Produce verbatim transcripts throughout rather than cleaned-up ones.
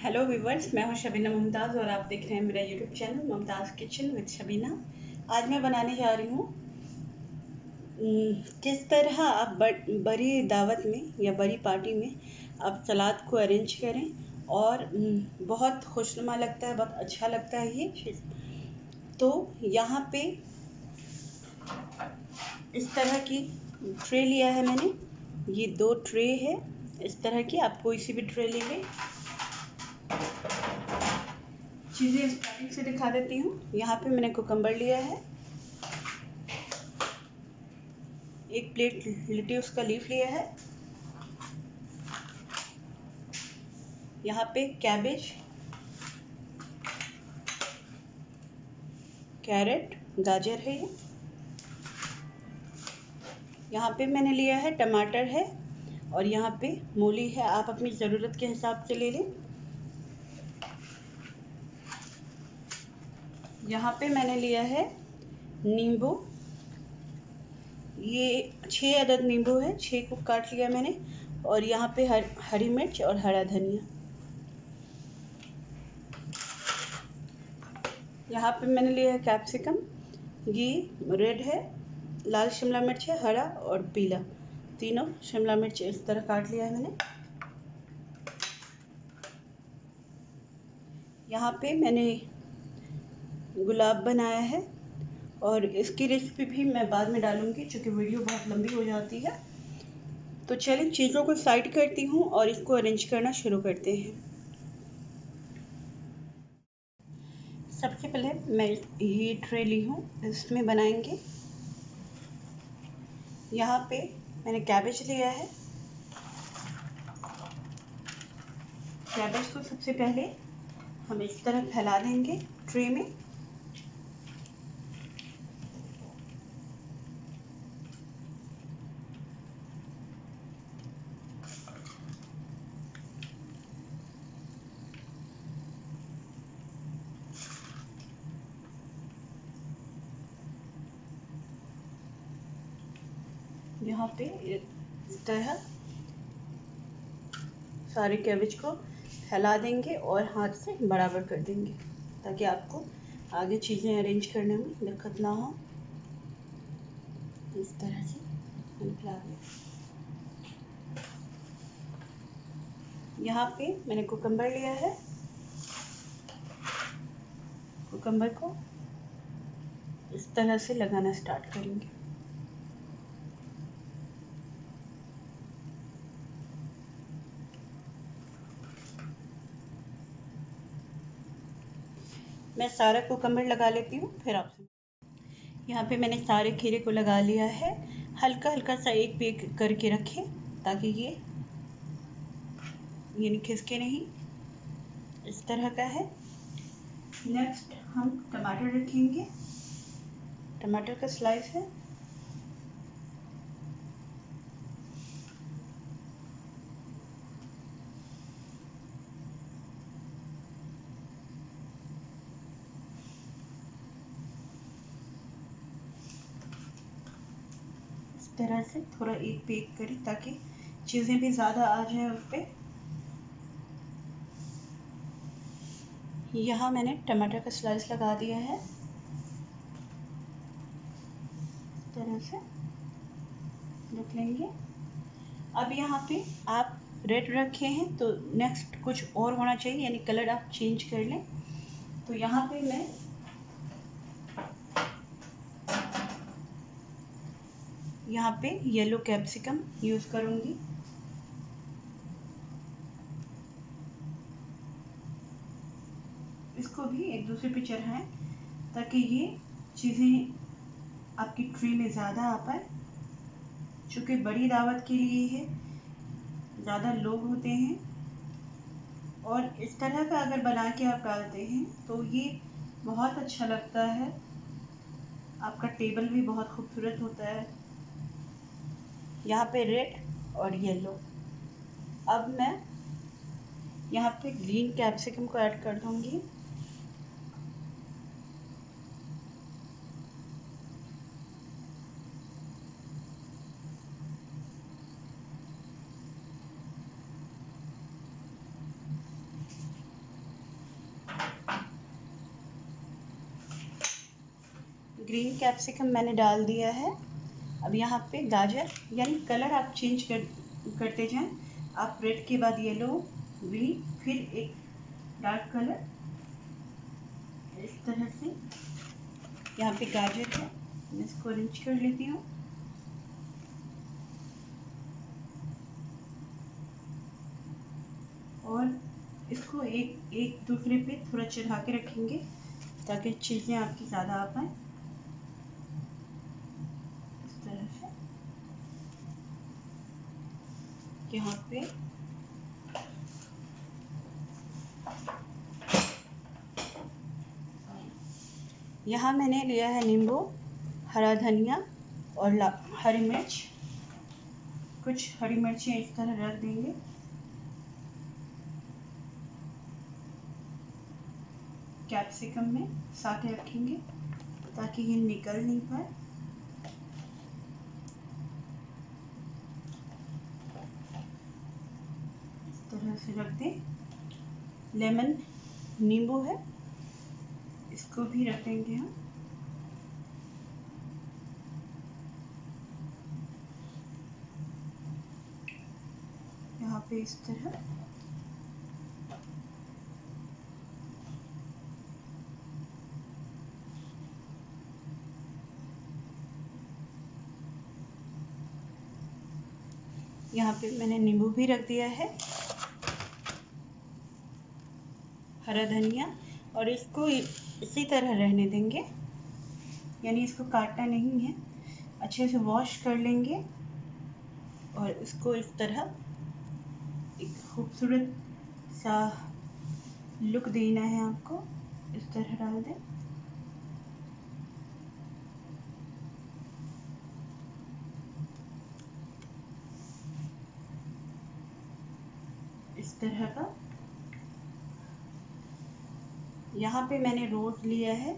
Hello viewers, मैं हूं शबीना मुमताज़ और आप देख रहे हैं मेरा YouTube channel Mumtaz kitchen with Shabina. आज मैं बनाने जा रही हूँ किस तरह आप बड़ी दावत में या बड़ी पार्टी में आप सलाद को अरेंज करें और बहुत खुशनुमा लगता है, बहुत अच्छा लगता है ये चीज़। तो यहाँ पे इस तरह की ट्रे लिया है मैंने, ये दो ट्रे है इस तरह की। आप कोई सी भी ट्रे लेंगे। चीज़ें स्टार्टिंग से दिखा देती हूँ। यहाँ पे मैंने कुकम्बर लिया है, एक प्लेट लेट्यूस का लीफ लिया है, यहाँ पे कैबेज, कैरेट, गाजर है ये। यहाँ पे मैंने लिया है टमाटर है और यहाँ पे मूली है। आप अपनी ज़रूरत के हिसाब से ले लें। यहाँ पे मैंने लिया है नींबू, ये छः अदद नींबू है, छः को काट लिया मैंने। और यहाँ पे हर हरी मिर्च और हरा धनिया। यहाँ पे मैंने लिया है कैप्सिकम, ये रेड है, लाल शिमला मिर्च है, हरा और पीला, तीनों शिमला मिर्च इस तरह काट लिया है मैंने। यहाँ पे मैंने गुलाब बनाया है और इसकी रेसिपी भी मैं बाद में डालूंगी क्योंकि वीडियो बहुत लंबी हो जाती है। तो चलिए चीज़ों को साइड करती हूँ और इसको अरेंज करना शुरू करते हैं। सबसे पहले मैं ये ट्रे ली हूँ, इसमें बनाएंगे। यहाँ पे मैंने कैबेज लिया है। कैबेज को सबसे पहले हम इस तरह फैला देंगे ट्रे में। यहाँ पे इस तरह सारे कैबेज को फैला देंगे और हाथ से बराबर कर देंगे ताकि आपको आगे चीज़ें अरेंज करने में दिक्कत ना हो। इस तरह से फैला दें। यहाँ पे मैंने कुकम्बर लिया है, कुकम्बर को इस तरह से लगाना स्टार्ट करेंगे। मैं सारा कुकम्बर लगा लेती हूँ फिर आपसे। यहाँ पे मैंने सारे खीरे को लगा लिया है। हल्का हल्का सा एक पेक करके रखें ताकि ये ये खिसके नहीं। इस तरह का है। नेक्स्ट हम टमाटर रखेंगे, टमाटर का स्लाइस है। इस तरह से थोड़ा एक पेक करें ताकि चीज़ें भी ज़्यादा आ जाए उस पर। यहाँ मैंने टमाटर का स्लाइस लगा दिया है इस तरह से रख लेंगे। अब यहाँ पे आप रेड रखे हैं तो नेक्स्ट कुछ और होना चाहिए, यानी कलर आप चेंज कर लें। तो यहाँ पे मैं यहाँ पे येलो कैप्सिकम यूज़ करूँगी। इसको भी एक दूसरे पे चढ़ाएं ताकि ये चीज़ें आपकी ट्रे में ज़्यादा आ पाए। चूँकि बड़ी दावत के लिए है, ज़्यादा लोग होते हैं और इस तरह का अगर बना के आप डालते हैं तो ये बहुत अच्छा लगता है। आपका टेबल भी बहुत खूबसूरत होता है। यहाँ पे रेड और येलो। अब मैं यहाँ पे ग्रीन कैप्सिकम को ऐड कर दूँगी। ग्रीन कैप्सिकम मैंने डाल दिया है। अब यहाँ पे गाजर, यानी कलर आप चेंज कर करते जाएं। आप रेड के बाद येलो, ग्रीन, फिर एक डार्क कलर, इस तरह से। यहाँ पे गाजर है, मैं इसको अरेंज कर लेती हूँ। और इसको एक एक दूसरे पे थोड़ा चढ़ा के रखेंगे ताकि चीज़ें आपकी ज़्यादा आ पाए, इस तरह से। यहाँ पे यहाँ मैंने लिया है नींबू, हरा धनिया और हरी मिर्च। कुछ हरी मिर्चें इस तरह रख देंगे। कैप्सिकम में साथ रखेंगे ताकि ये निकल नहीं पाए। इस तरह से रख दें। लेमन, नींबू है, इसको भी रख देंगे हम। यहाँ पे इस तरह। यहाँ पे मैंने नींबू भी रख दिया है, हरा धनिया, और इसको इसी तरह रहने देंगे, यानी इसको काटना नहीं है। अच्छे से वॉश कर लेंगे और इसको इस तरह एक खूबसूरत सा लुक देना है आपको। इस तरह डाल दें। इस तरह का। यहाँ पे मैंने रोज लिया है,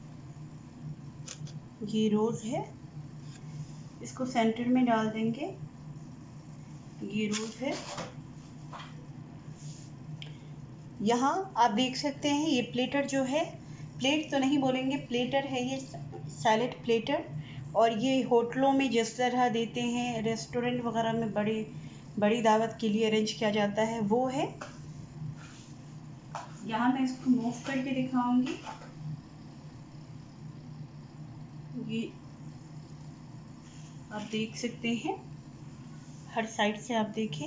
ये रोज है, इसको सेंटर में डाल देंगे। ये रोज है। यहाँ आप देख सकते हैं ये प्लेटर जो है, प्लेट तो नहीं बोलेंगे, प्लेटर है ये, सैलेड प्लेटर। और ये होटलों में जिस तरह देते हैं, रेस्टोरेंट वगैरह में बड़ी बड़ी दावत के लिए अरेंज किया जाता है, वो है। यहाँ मैं इसको मूव करके दिखाऊंगी। ये आप देख सकते हैं, हर साइड से आप देखें।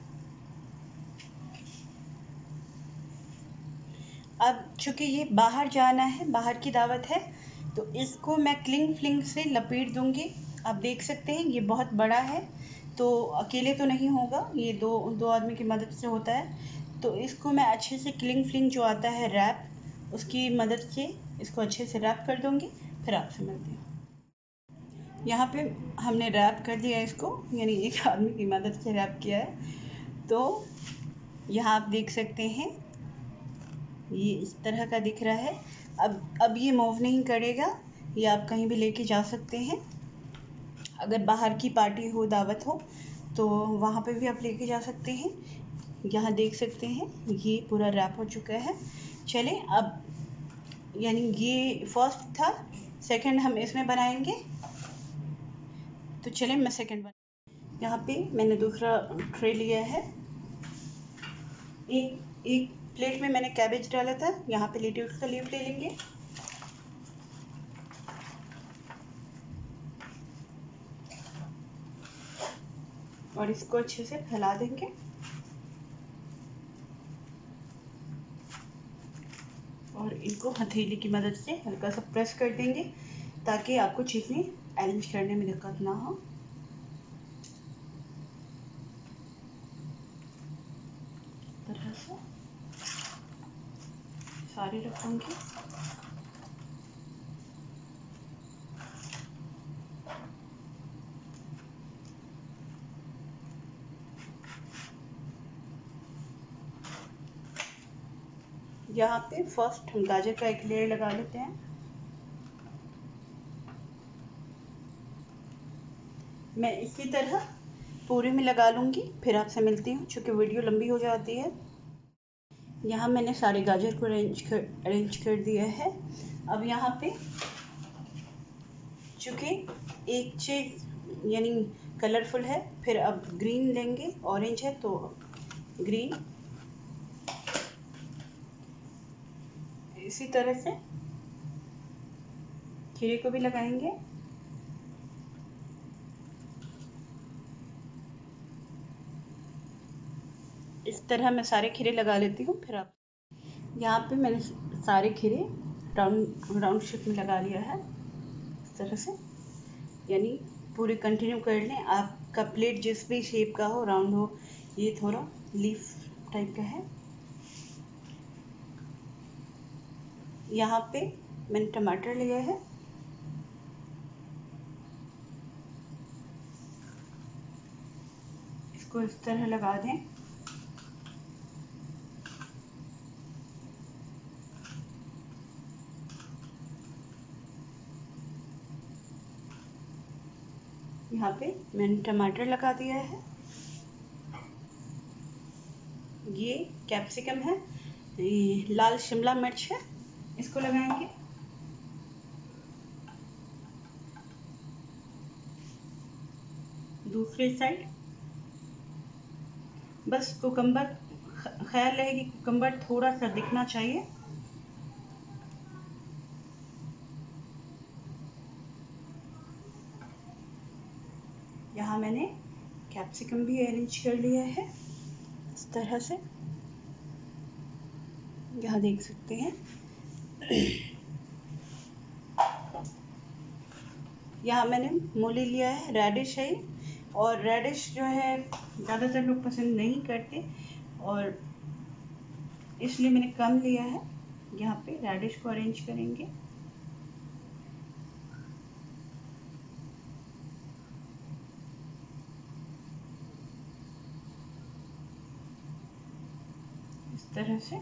अब चूंकि ये बाहर जाना है, बाहर की दावत है, तो इसको मैं क्लिंग फ्लिंग से लपेट दूंगी। आप देख सकते हैं ये बहुत बड़ा है, तो अकेले तो नहीं होगा, ये दो दो आदमी की मदद से होता है। तो इसको मैं अच्छे से क्लिंग फ्लिंग जो आता है रैप, उसकी मदद से इसको अच्छे से रैप कर दूंगी। फिर आपसे मिलती हूँ। यहाँ पे हमने रैप कर दिया इसको, यानी एक आदमी की मदद से रैप किया है। तो यहाँ आप देख सकते हैं ये इस तरह का दिख रहा है। अब अब ये मूव नहीं करेगा, ये आप कहीं भी लेके जा सकते हैं। अगर बाहर की पार्टी हो, दावत हो, तो वहाँ पे भी आप लेके जा सकते हैं। यहाँ देख सकते हैं ये पूरा रैप हो चुका है। चलें अब, यानी ये फर्स्ट था, सेकंड हम इसमें बनाएंगे। तो चलें मैं सेकंड बना। यहाँ पे मैंने दूसरा ट्रे लिया है। एक एक प्लेट में मैंने कैबेज डाला था, यहाँ पे लेट्यूस का लीफ ले लेंगे। और इसको अच्छे से फैला देंगे। और इनको हथेली की मदद से हल्का सा प्रेस कर देंगे ताकि आपको चीज़ें अरेंज करने में दिक्कत ना हो। तरह से सारे रखूंगी। यहाँ पे फर्स्ट हम गाजर का एक लेयर लगा लेते हैं। मैं इसी तरह पूरे में लगा लूँगी, फिर आपसे मिलती हूँ, चूँकि वीडियो लंबी हो जाती है। यहाँ मैंने सारे गाजर को अरेंज कर अरेंज कर दिया है। अब यहाँ पे चूँकि एक चीज़ यानी कलरफुल है, फिर अब ग्रीन लेंगे, ऑरेंज है तो ग्रीन। इसी तरह से खीरे को भी लगाएंगे। इस तरह मैं सारे खीरे लगा लेती हूँ। फिर आप यहाँ पे मैंने सारे खीरे राउंड राउंड शेप में लगा लिया है इस तरह से, यानी पूरे कंटिन्यू कर लें। आपका प्लेट जिस भी शेप का हो, राउंड हो, ये थोड़ा लीफ टाइप का है। यहाँ पे मैंने टमाटर लिया है, इसको इस तरह लगा दें। यहाँ पे मैंने टमाटर लगा दिया है। ये कैप्सिकम है, ये लाल शिमला मिर्च है, इसको लगाएंगे। दूसरी साइड बस कुकम्बर, ख्याल रहे कि कुकम्बर थोड़ा सा दिखना चाहिए। यहाँ मैंने कैप्सिकम भी अरेंज कर लिया है इस तरह से, यहाँ देख सकते हैं। यहाँ मैंने मूली लिया है, रेडिश है, और रेडिश जो है ज़्यादातर लोग पसंद नहीं करते और इसलिए मैंने कम लिया है। यहाँ पे रेडिश को अरेंज करेंगे। इस तरह से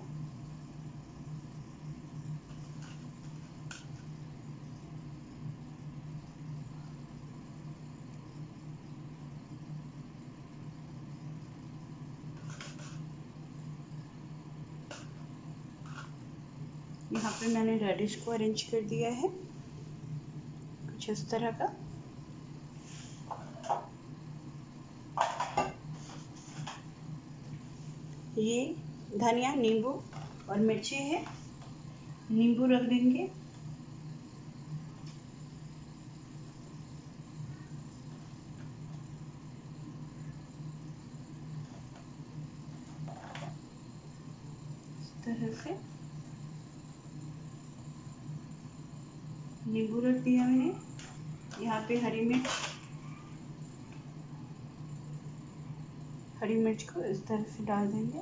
यहाँ पे मैंने रेडिश को अरेंज कर दिया है कुछ इस तरह का। ये धनिया, नींबू और मिर्ची है, नींबू रख देंगे। इस तरह से नींबू रख दिया मैंने। यहाँ पे हरी मिर्च, हरी मिर्च को इस तरह से डाल देंगे।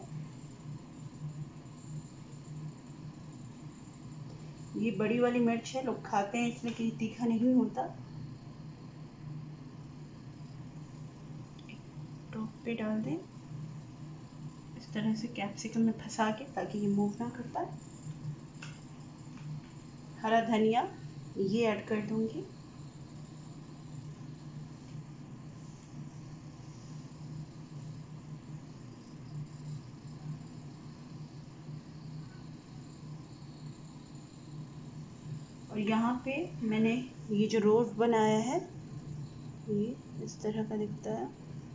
ये बड़ी वाली मिर्च है, लोग खाते हैं इसमें कहीं तीखा नहीं होता। टॉप पे डाल दें इस तरह से कैप्सिकम में फंसा के, ताकि ये मूव ना कर पाए। हरा धनिया ये ऐड कर दूंगी। और यहाँ पे मैंने ये जो रोज बनाया है, ये इस तरह का दिखता है,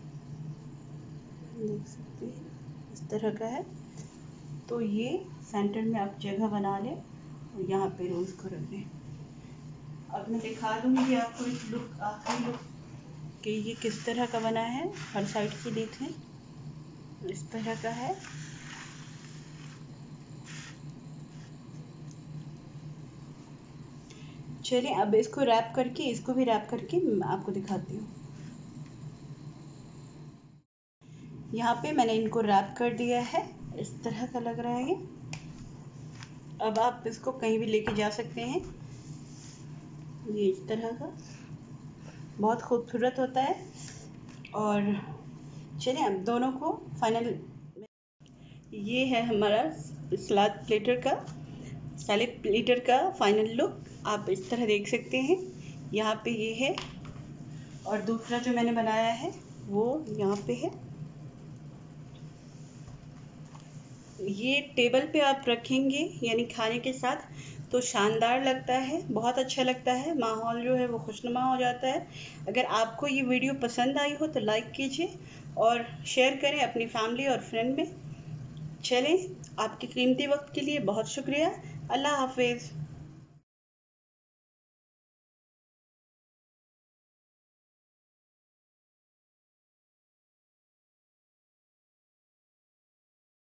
देख सकते हैं इस तरह का है। तो ये सेंटर में आप जगह बना लें और यहाँ पे रोज को रख दें। अब मैं दिखा दूंगी आपको इस लुक, आखिरी लुक कि ये किस तरह का बना है। हर साइड से देखें, इस तरह का है। चलिए अब इसको रैप करके, इसको भी रैप करके आपको दिखाती हूँ। यहाँ पे मैंने इनको रैप कर दिया है, इस तरह का लग रहा है ये। अब आप इसको कहीं भी लेके जा सकते हैं। ये इस तरह का बहुत खूबसूरत होता है। और चलिए अब दोनों को फाइनल, ये है हमारा सलाद प्लेटर का सैलेड प्लेटर का फाइनल लुक। आप इस तरह देख सकते हैं, यहाँ पे ये है और दूसरा जो मैंने बनाया है वो यहाँ पे है। ये टेबल पे आप रखेंगे यानी खाने के साथ तो शानदार लगता है, बहुत अच्छा लगता है, माहौल जो है वो खुशनुमा हो जाता है। अगर आपको ये वीडियो पसंद आई हो तो लाइक कीजिए और शेयर करें अपनी फैमिली और फ्रेंड में। चलें, आपके कीमती वक्त के लिए बहुत शुक्रिया। अल्लाह हाफिज़।